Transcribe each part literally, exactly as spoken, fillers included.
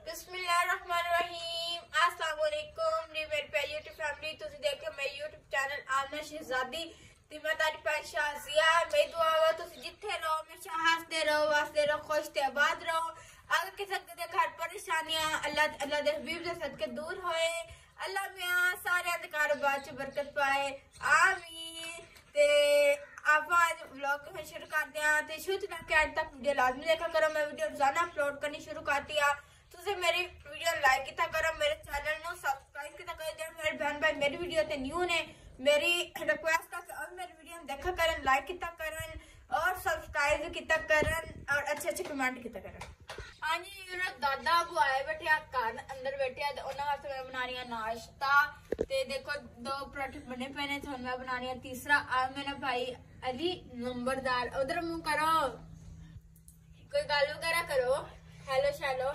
बिस्मिल्लाहिर्रहमानिर्रहीम। अस्सलाम वालेकुम नी मेरी प्यारी यूट्यूब फैमिली। तुसी देखो मेरे यूट्यूब चैनल आमना शहजादी ते मैं तारी भैन शाजिया। मेरी दुआ है तुसी जिथे रहो हमेशा हंसते रहो, वसते रहो, खुश ते आबाद रहो। अगर किसी दे घर परेशानियां अल्लाह अल्लाह दे हबीब दे सदके दूर होए, अल्लाह मियां सारे दे कारोबार च बरकत पाए, आमीन। ते आप आज व्लॉग में शुरू करते हैं ते शुरू ना के आज तक वीडियो लाजमी देखा करो। मैं वीडियो रोजाना अपलोड करनी शुरू करती है। तुझे मेरी वीडियो लाइक किया करो, मेरे चैनल को सब्सक्राइब किया करो। जो मेरे बहन भाई मेरी वीडियो ते न्यू ने मेरी रिक्वेस्ट है कि अब मेरी वीडियो देखा करन, लाइक किया करन और सब्सक्राइब किया करन और अच्छे अच्छे कमेंट किया करन। हाँ जी, मेरा दादा अबू आए बैठे घर अंदर बैठे उन्होंने वास्ते मैं बना रही नाश्ता। ते देखो दो पराठे बने पे ने, तो मैं बना रही तीसरा। अब मेरा भाई अली नंबरदार, उधर मुंह करो, कोई गल वगैरह करो, हेलो शैलो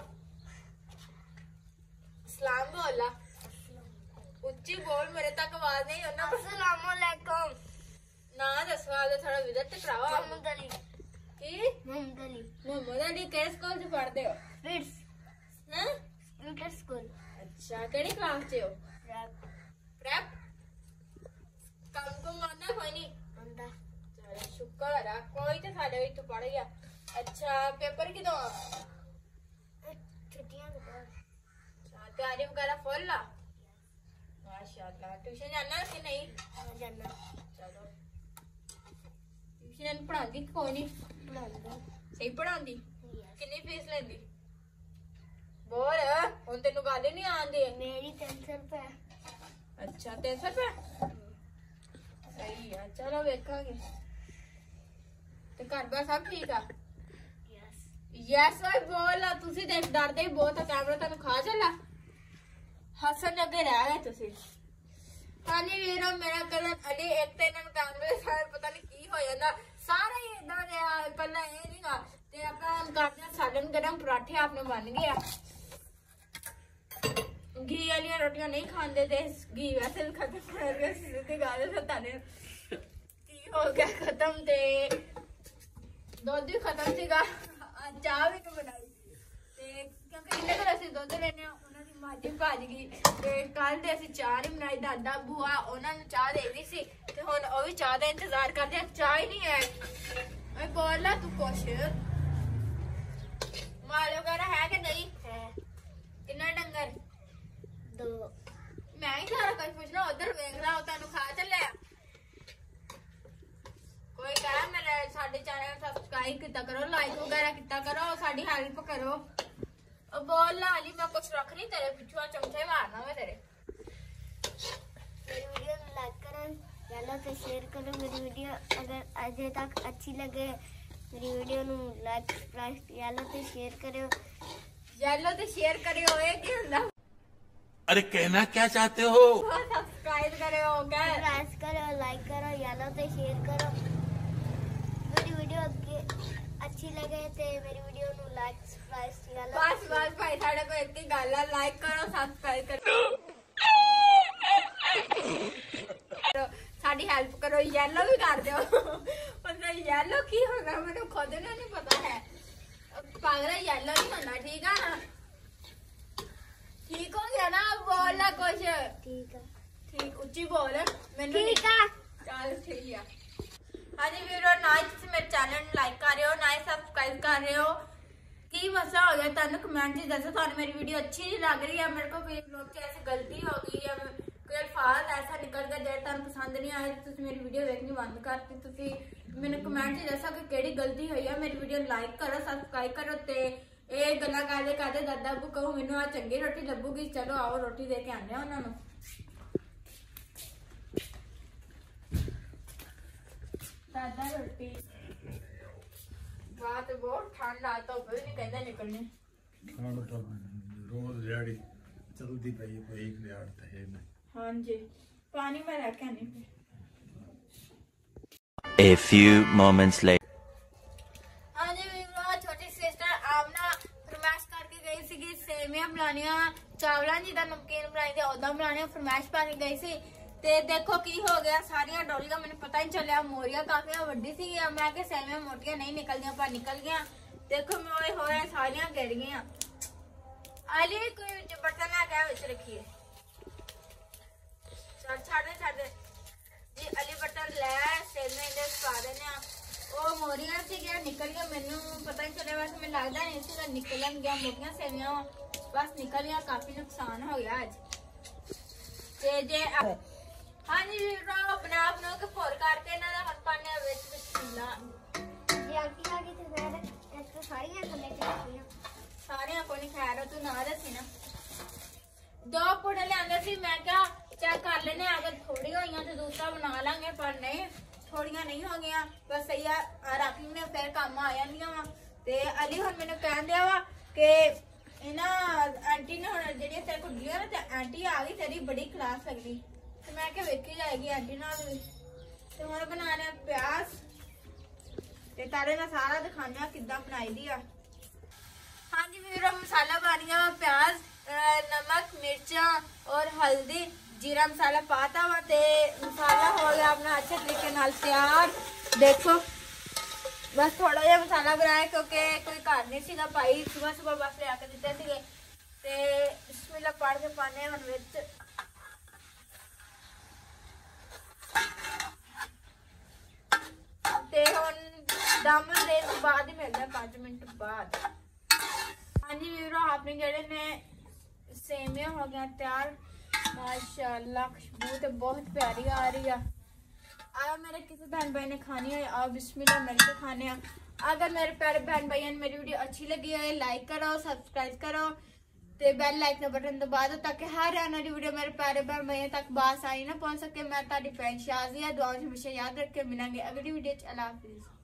सलाम बोला, उच्ची बोल, मेरे तक आवाज नहीं होना। अस्सलाम वालेकुम ना दसवा दे, थोड़ा विजिट कराओ। मोहम्मद अली की मोहम्मद अली मोहम्मद अली किस स्कूल से पढ़ते हो? फिट्स हैं इंटर स्कूल। अच्छा, केड़ी क्लास से हो? प्रेप प्रेप काम को मानना कोई नहीं आंदा। चलो शुक्र है, कोई तो साडे विच पढ़ गया। अच्छा, पेपर किदों? छुट्टियां के बाद। तैयारी वगैरह फुल ला? माशाल्लाह। ट्यूशन जाना कि नहीं? जाना। चलो ट्यूशन पढ़ाती कोई नहीं? पढ़ाती सही पढ़ाती। कितनी फीस लेंदी? बोल हुण तेनू गल ही नहीं आंदी। मेरी तीन सौ रुपए। अच्छा, तीन सौ रुपए सही है। चलो वेखांगे। ते घर बार सब ठीक है? यस यस भाई बोल। तुसी देख डरदे ही बहुत कैमरा तेन खा चला, हसन लगे रह गए तुसी। हाँ जी वीरो, मेरा कदम अली एक तो इन्होंने कैमरे सारे पता नहीं की हो जाता, सारा ही इदा कला ये नहीं गा। ते अपना करते सालन गरम पराठे आपने बन गया। घी वाली रोटियां नहीं खाते थे, घी वैसे भी खत्म हो गया। सीधी गल ताने की हो गया खत्म, ते दुध भी खत्म सीगा, चाह भी नहीं बनाई। क्योंकि इन्हें घर असं दुध लेने उन्होंने माजी भज गई। कल तो असं चाह नहीं बनाई, दादा बुआ उन्होंने चाह दे दी सी, ते हुण ओह भी चाह का इंतजार करते हैं, चाह ही नहीं है। मैं बोल ला तू कुछ माल वगैरह है कि नहीं है? कितना डंगर? दो। मैं ही सारा कुछ पूछना, उधर वेख रहा हो तेन खा चले। कोई कह मेरे साडे चैनल सब्सक्राइब किया करो, लाइक वगैरह किया करो, साडी हेल्प करो। बोल ला अली, मैं कुछ रख नहीं तेरे पिछुआ, चमचे मारना मैं तेरे। मेरी वीडियो लाइक करो, चैनल पे शेयर करो। मेरी वीडियो अगर अजे तक अच्छी लगे मेरी वीडियो नु लाइक सब्सक्राइब चैनल पे शेयर करो, चैनल पे शेयर करियो। ये की हुंदा? अरे कहना क्या चाहते हो? सब्सक्राइब करो, क्या प्रेस करो, लाइक करो, चैनल पे शेयर करो। मेरी वीडियो अच्छी लगे तो मेरी वीडियो नु लाइक सब्सक्राइब चैनल बस बस भाई साडे को इतनी गल है, लाइक करो सब्सक्राइब करो, साडी हेल्प करो, येलो भी कर दो। मतलब येलो की होगा मैंने खुद ने नहीं पता है, पागल येलो नहीं होना, ठीक है ना? ठीक हो गया ना? बोल ला कुछ। ठीक है ठीक, उच्ची बोल मैंने। ठीक है चल ठीक है। हाँ जी वीरो, ना ही तुम मेरे चैनल लाइक कर रहे हो, ना ही सब्सक्राइब कर रहे हो, की मसला हो गया? तुम कमेंट च दसो, तुम मेरी वीडियो अच्छी नहीं लग रही है, मेरे को कोई लोग ऐसी गलती हो गई है, कोई अल्फाज ऐसा निकल गया जो तुम पसंद नहीं आए, तो मेरी वीडियो देखनी बंद करती। तुम मैंने कमेंट च दसो कि केड़ी गलती हुई है। मेरी वीडियो लाइक करो, सब्सक्राइब करो। ते ये गल्लां करदे करदे दादा अबू कहूँ मैनू आ चंगी रोटी लभूगी। चलो आओ रोटी दे के आने उन्होंने। दादा रोटी बात बहुत ठंडा, तो भी नहीं कहता निकलने। ठंड तो रोज रेडी चलती पई, कोई एक लियाड़ तो है नहीं। हाँ जी, पानी में रख के आनी फिर। A few moments later. हाँ जी मेरी छोटी सिस्टर आमना फरमाइश करके गई सी सेवियां बनानिया, चावलों जी का नमकीन बनाई थी, ओदा बनाने फरमाइश पानी गई सी। ते देखो की हो गया, सारिया डोलियां मैंने पता नहीं चलिया, मोरिया काफी वड्डी सी, मैं कि सेवियां मोटियां नहीं निकल दियां, पर निकल गया। देखो मैं होया सारिया गिर गई। अली कोई जो बर्तन आ गया उसे रखिए चल छाड़ दे छाड़ दे जी अली बर्तन ले सेल में इधर पा देने ਉਹ ਮੋਰੀਆਂ ਸੀ ਗਿਆ ਨਿਕਲ ਗਿਆ ਮੈਨੂੰ ਪਤਾ ਨਹੀਂ ਚੱਲਿਆ ਵੈਸੇ ਮੈਨੂੰ ਲੱਗਦਾ ਨਹੀਂ ਸੀ ਤਾਂ ਨਿਕਲਣ ਗਿਆ ਮੋਟੀਆਂ ਸੇਵੀਆਂ ਬਸ ਨਿਕਲ ਗਿਆ ਕਾਫੀ ਨੁਕਸਾਨ ਹੋ ਗਿਆ ਅੱਜ ਤੇ ਜੇ ਹਾਂਜੀ ਵੀਰੋ ਬਣਾ ਬਣਾ ਕੇ ਫੋਰ ਕਰਕੇ ਇਹਨਾਂ ਦਾ ਹੱਥ ਪਾਣੇ ਵਿੱਚ ਬਿਸਮਿਲ੍ਲਾ ਇਹ ਆਕੀ ਆ ਗਈ ਤੇ ਫਿਰ ਇਹ ਸਾਰੀਆਂ ਥੱਲੇ ਚੱਲੀਆਂ ਸਾਰੀਆਂ ਕੋਈ ਨਹੀਂ ਖੈਰ ਤੂੰ ਨਾ ਦੱਸੀ ਨਾ ਦੋ ਪੁੜੇ ਲਿਆਂਦੇ ਸੀ ਮੈਂ ਕਿਹਾ ਚੈੱਕ ਕਰ ਲੈਨੇ ਅਗਰ ਥੋੜੀ ਹੋਈਆਂ ਤੇ ਦੂਸਰਾ ਬਣਾ ਲਾਂਗੇ ਪਰ ਨਹੀਂ ਥੋੜੀਆਂ ਨਹੀਂ ਹੋ ਗਈਆਂ ਬਸ ਸਹੀ ਆ ਰੱਖ ਲੈਣੇ ਫਿਰ ਕੰਮ ਆ ਜਾਂਦੀਆਂ ਵਾ ਤੇ ਅਲੀ ਹੁਣ ਮੈਨੂੰ ਕਹਿੰਦਿਆ ਵਾ ਕਿ ਇਹਨਾਂ ਆਂਟੀ ਨੇ ਹੁਣ ਜਿਹੜੀਆਂ ਤੇਰੇ ਕੁੜੀਆਂ ਨੇ ਤੇ ਆਂਟੀ ਆ ਗਈ ਤੇਰੀ ਬੜੀ ਕਲਾਸ ਲੱਗਦੀ ਤੇ ਮੈਂ ਕਿਹਾ ਵੇਖੀ ਜਾਏਗੀ ਆਂਟੀ ਨਾਲ ਵੀ ਤੇ ਹੁਣ ਬਣਾ ਲਿਆ ਪਿਆਜ਼ ਤੇ ਤਾਰੇ ਨਾਲ ਸਾਰਾ ਦਿਖਾਣਾ ਕਿੱਦਾਂ ਬਣਾਈ ਦੀ ਆ ਹਾਂਜੀ ਵੀਰੋ ਮਸਾਲਾ ਬਣ ਗਿਆ ਪਿਆਜ਼ नमक मिर्चा और हल्दी जीरा मसाला पाता हुआ ते मसाला हो गया अपना अच्छे तरीके नाल तैयार देखो बस थोड़ा जिहा मसाला बनाया क्योंकि कोई घर नहीं सीगा भाई सुबह सुबह बस ले आके दिते सीगे ते बिस्मिल्लाह पढ़ के पाने हुण विच ते हुण दामन दे बाद ही मिलदा पाँच मिनट बाद हाँ जी वीरो आपने जेड़े ने सेमिया हो गया तैयार माशाल्लाह खुशबू तो बहुत प्यारी आ रही है आया मेरे किसी बहन भाई ने खानी है आप बिस्मिल्लाह मिलके खाने अगर मेरे प्यारे बहन भाई ने मेरी वीडियो अच्छी लगी है लाइक करो सब्सक्राइब करो ते बेल लाइक का बटन दबा दो ताकि हर आने वाली वीडियो मेरे प्यारे बहन भाइयों तक बास आई ना पहुंच सके मैं ताड़ी भैन शाज़िया दुआ में हमेशा याद रख के मिलेंगे अगली वीडियो च अल्लाह हाफिज़।